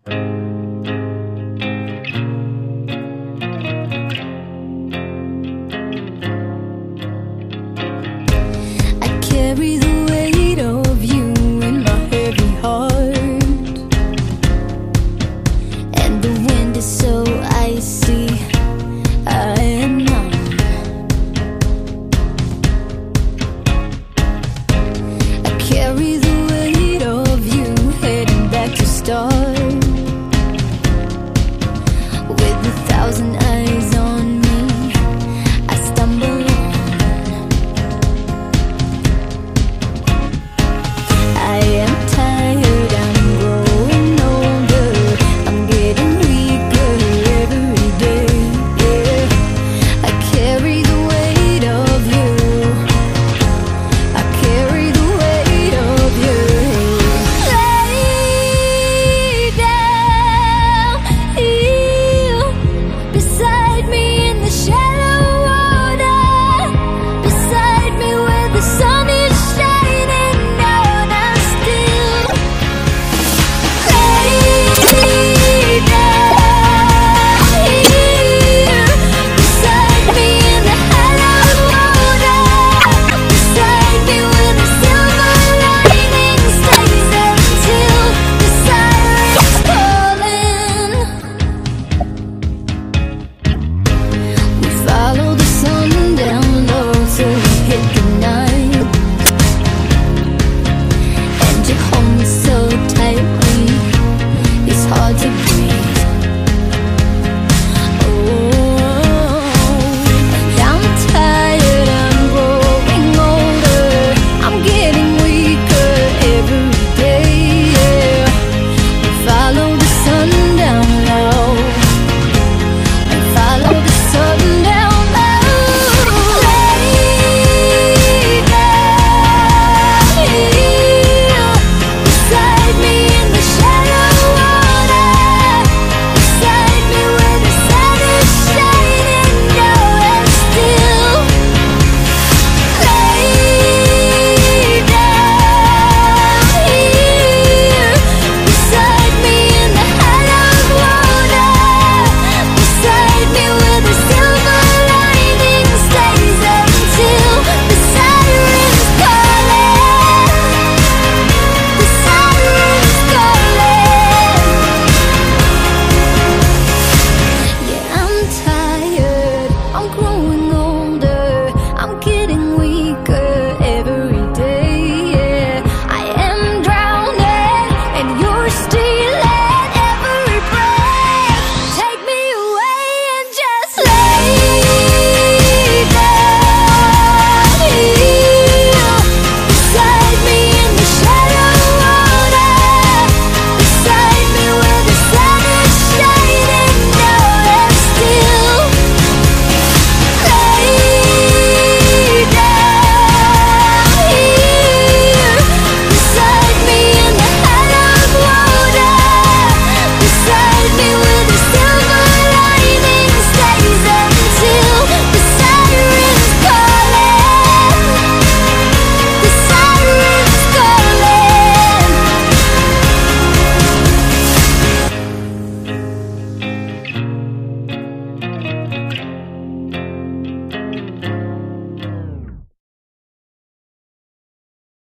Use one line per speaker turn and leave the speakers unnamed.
I carry the weight of you in my heavy heart, and the wind is so icy, I am numb. I carry the weight of you heading back to start, with 1,000 eyes on me, I stumble on. I am tired, I'm growing older, I'm getting weaker every day, yeah. I carry the weight of you, I carry the weight of you. Lay down here beside me in the shallow water, beside me where the sun